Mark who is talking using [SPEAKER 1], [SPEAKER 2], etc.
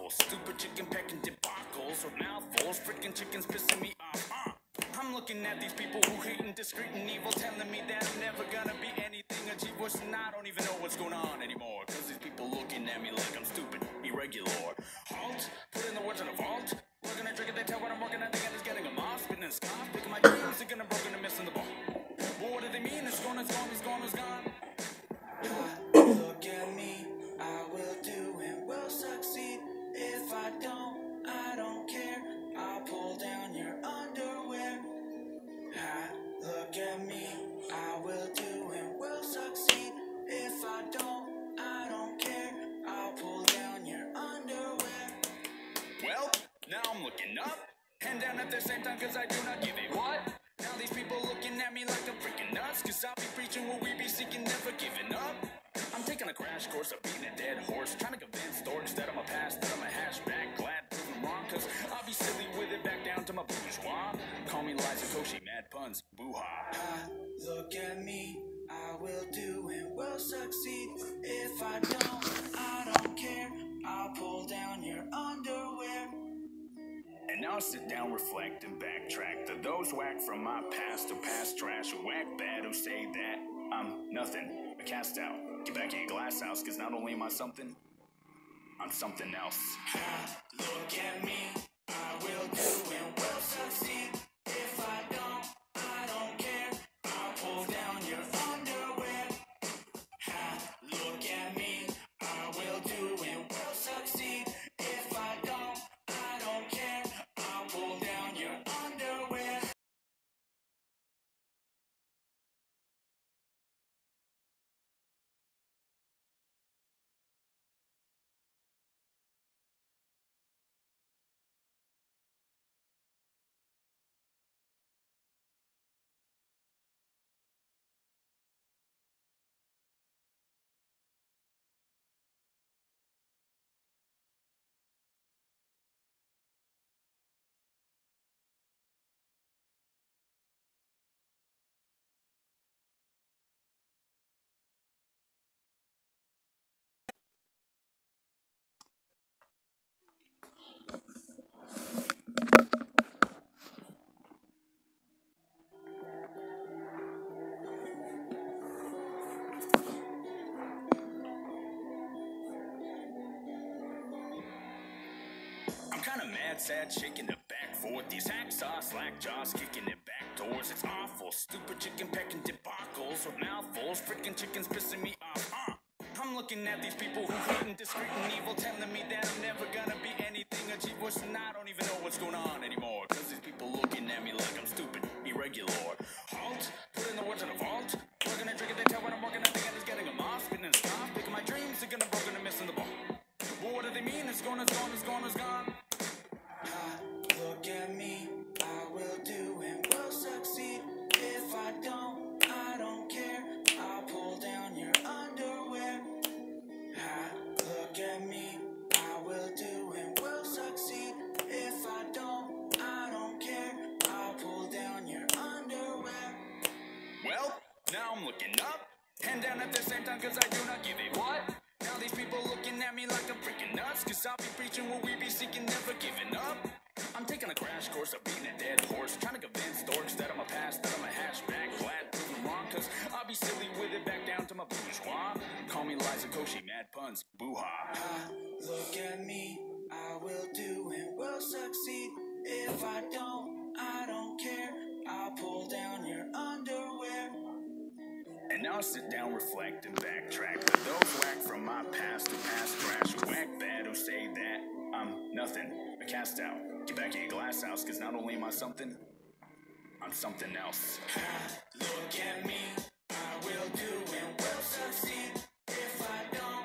[SPEAKER 1] awful. Stupid chicken pecking debacles or mouthfuls. Freaking chickens pissing me off. I'm looking at these people who hate and discreet and evil, telling me that I'm never gonna be anything achieved. Worse than I don't even know what's going on anymore. Cause these people looking at me like I'm stupid, irregular. Halt, put in the words in a vault. Working a trick and they tell what I'm working at. They get getting them off, spitting and scoff. Picking my dreams, thinking I'm broken and missing the ball. Well, what do they mean? It's gone, it's gone, it's gone, it's gone. Look at me, I will do and will succeed. If I don't care. I'll pull down your underwear. Look at me, I will do and will succeed. If I don't care. I'll pull down your underwear. Well, now I'm looking up and down at the same time, cause I do not give a what. Now these people looking at me like I'm freaking nuts, cause I'll be preaching what we be seeking, never giving up. I'm taking a crash course of beating a dead horse, trying to convince dorks that I'm a past, that I'm a hatchback, glad proven wrong, cause I'll be silly with it back down to my bourgeois. Call me Liza Koshy, mad puns, boo-ha. Look at me, I will do and will succeed. If I don't care, I'll pull down your underwear. And now sit down, reflect, and backtrack to those whack from my past, who past trash, who act bad, who say that I'm nothing, a cast out. Get back in your glass house, cause not only am I something, I'm something else. Look at me, I will do and will succeed. If I don't care, I'll pull down your underwear. Look at me, I will do and will succeed. If I don't care, I'll pull down your underwear. I'm kinda mad, sad, shaking it back forth. These hacksaw, slack jaws, kicking it back doors. It's awful, stupid chicken pecking debacles with mouthfuls. Freaking chickens pissing me off. I'm looking at these people who hate and discreet and evil, telling me that I'm never gonna be anything achieved. Worse than I don't even know what's going on anymore. Cause these people looking at me like I'm stupid, irregular. Halt, put in the words in a vault. Working a trick and they tell what I'm working at. They get getting them off, spitting and scoff. Picking my dreams, thinking I'm broken and missing the ball. Well, what do they mean? It's gone, it's gone, it's gone, it's gone. Look at me, I will do and will succeed. If I don't care. I'll pull down your underwear. Look at me, I will do and will succeed. If I don't care. I'll pull down your underwear. Well, now I'm looking up and down at the same time, cause I do not give a what. Now these people looking at me like I'm freaking nuts, cause I'll be preaching what we be seeking, never giving up. I'm taking a crash course of beating a dead horse, trying to convince dorks that I'm a past, that I'm a hatchback, glad proven wrong, cause I'll be silly with it back down to my bourgeois. Call me Liza Koshy, mad puns, boo-ha. Look at me, I will do and will succeed. If I don't care. I'll pull down your underwear. And now sit down, reflect, and backtrack to those whack from my past, who past trash, who act bad, who say that I'm nothing, a cast out. Get back in your glass house, cause not only am I something, I'm something else. Look at me, I will do and will succeed. If I don't